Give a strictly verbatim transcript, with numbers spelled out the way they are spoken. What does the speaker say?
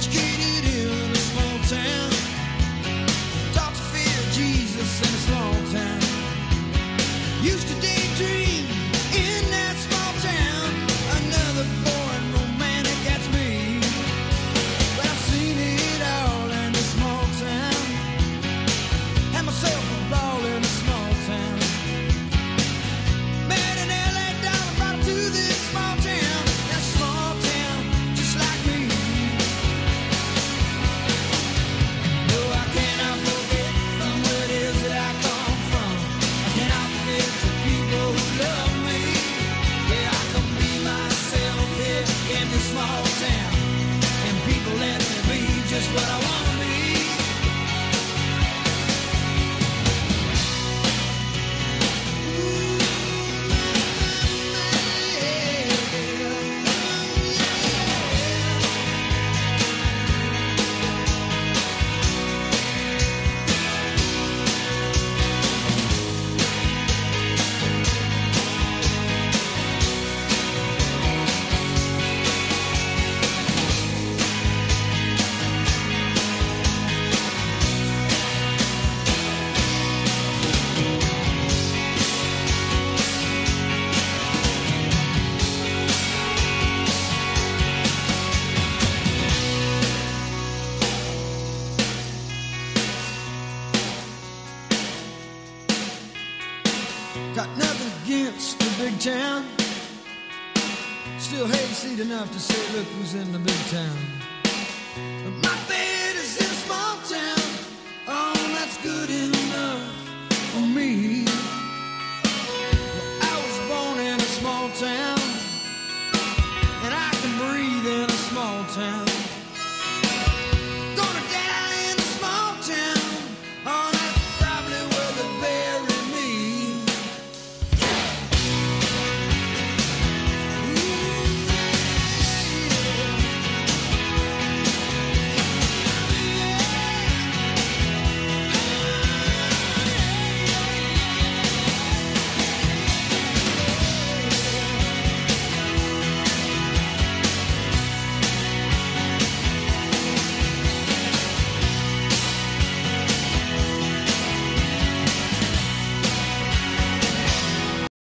Educated in a small town, taught to fear Jesus in a small town. Used to daydream in that small town. Another boring romantic, that's me. But I've seen it all in this small town. Had myself a ball in a small town. Met an L A dollar, brought her to this small town. That small town, just like me. No, I cannot forget from where it is that I come from. I cannot forget the people who love me. Yeah, I can be myself here in this small town, and people let me be just what I want to be. Got nothing against the big town. Still hayseed enough to say, look who's in the big town.